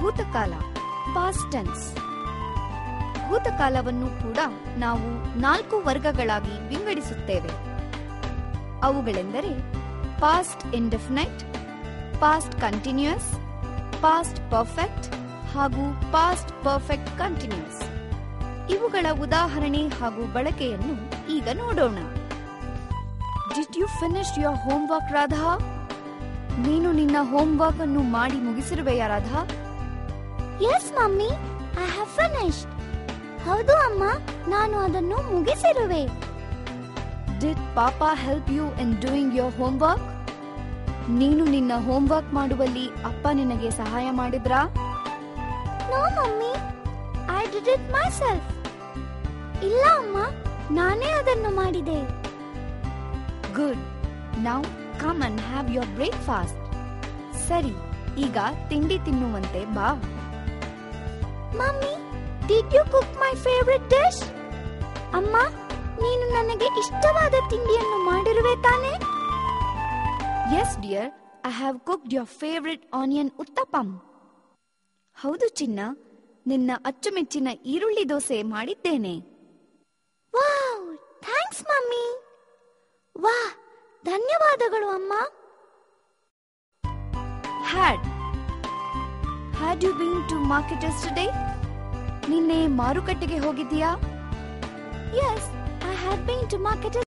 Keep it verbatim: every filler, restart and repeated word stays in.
ಭೂತಕಾಲ, past tense. ಭೂತಕಾಲವನ್ನು ಕೂಡ ನಾವು ನಾಲ್ಕು ವರ್ಗಗಳಾಗಿ ವಿಂಗಡಿಸುತ್ತೇವೆ. ಅವುಗಳೆಂದರೆ past indefinite, past continuous, past perfect ಹಾಗೂ ಪಾಸ್ಟ್ ಪರ್ಫೆಕ್ಟ್ ಕಂಟಿನ್ಯೂಸ್. ಇವುಗಳ ಉದಾಹರಣೆ ಹಾಗೂ ಬಳಕೆಯನ್ನು ಈಗ ನೋಡೋಣ. Did you finish your homework Radha? ನೀನು ನಿನ್ನ ಹೋಮ್ ವರ್ಕ್ ಅನ್ನು ಮಾಡಿ ಮುಗಿಸಿರುವೆಯಾ Radha? Yes mummy, I have finished. ಹೌದು ಅಮ್ಮ, ನಾನು ಅದನ್ನು ಮುಗಿಸಿರುವೆ. Did papa help you in doing your homework? ನೀನು ನಿನ್ನ ಹೋಮ್ ವರ್ಕ್ ಮಾಡುವಲ್ಲಿ ಅಪ್ಪ ನಿನಗೆ ಸಹಾಯ ಮಾಡಿದ್ರಾ? No mummy, I did it my self. ಇಲ್ಲ ಅಮ್ಮ, ನಾನೇ ಅದನ್ನು ಮಾಡಿದೆ. Good. Now come and have your breakfast. ಸರಿ, ಈಗ ತಿಂಡಿ ತಿನ್ನುವಂತೆ ಬಾ. Mummy, did you cook my favourite dish? ಅಮ್ಮ, ನೀನು ನನಗೆ ಇಷ್ಟವಾದ ತಿಂಡಿಯನ್ನು ಮಾಡಿರುವೆ ತಾನೇ? Yes dear, I have cooked your favourite onion uttapam. ಹೌದು ಚಿನ್ನ, ನಿನ್ನ ಅಚ್ಚುಮೆಚ್ಚಿನ ಈರುಳ್ಳಿ ದೋಸೆ ಮಾಡಿದ್ದೇನೆ. Wow, thanks mummy. ವಾ, ಧನ್ಯವಾದಗಳು ಅಮ್ಮ. Had had you been to market yesterday? ನಿನ್ನೆ ಮಾರುಕಟ್ಟೆಗೆ ಹೋಗಿದ್ದೀಯಾ? Yes, I had been to market